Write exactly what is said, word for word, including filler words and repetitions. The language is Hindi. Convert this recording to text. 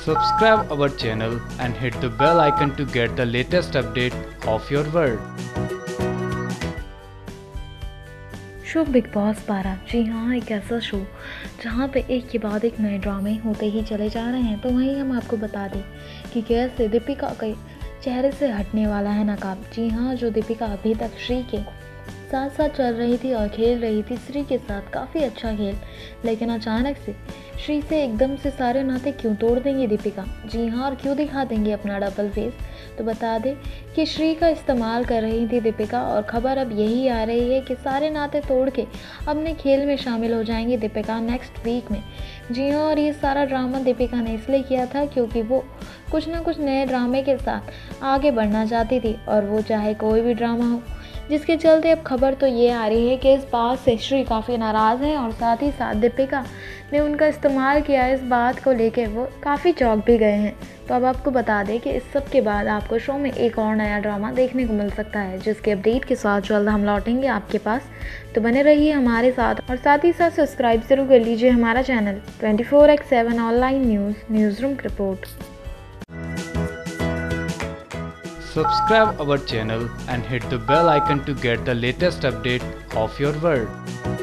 Subscribe our channel and hit the bell icon to get the latest update of your world. Show Bigg Boss बारह। जी हाँ, एक ऐसा शो जहाँ पे एक के बाद एक नए ड्रामे होते ही चले जा रहे हैं। तो वहीं हम आपको बता दें कि कैसे दीपिका के चेहरे से हटने वाला है नकाब। जी हाँ, जो दीपिका अभी तक श्री के साथ साथ चल रही थी और खेल रही थी श्री के साथ काफ़ी अच्छा खेल, लेकिन अचानक से श्री से एकदम से सारे नाते क्यों तोड़ देंगी दीपिका। जी हाँ, और क्यों दिखा देंगी अपना डबल फेस। तो बता दें कि श्री का इस्तेमाल कर रही थी दीपिका और ख़बर अब यही आ रही है कि सारे नाते तोड़ के अपने खेल में शामिल हो जाएंगी दीपिका नेक्स्ट वीक में। जी हाँ, और ये सारा ड्रामा दीपिका ने इसलिए किया था क्योंकि वो कुछ ना कुछ नए ड्रामे के साथ आगे बढ़ना चाहती थी, और वो चाहे कोई भी ड्रामा हो, जिसके चलते अब खबर तो ये आ रही है कि इस बात से श्री काफ़ी नाराज़ हैं और साथ ही साथ दीपिका ने उनका इस्तेमाल किया इस बात को लेकर वो काफ़ी चौंक भी गए हैं। तो अब आपको बता दें कि इस सब के बाद आपको शो में एक और नया ड्रामा देखने को मिल सकता है, जिसके अपडेट के साथ जल्द हम लौटेंगे आपके पास। तो बने रहिए हमारे साथ और साथ ही साथ सब्सक्राइब जरूर कर लीजिए हमारा channel twenty four x seven online news newsroom report. Subscribe our channel and hit the bell icon to get the latest update of your world.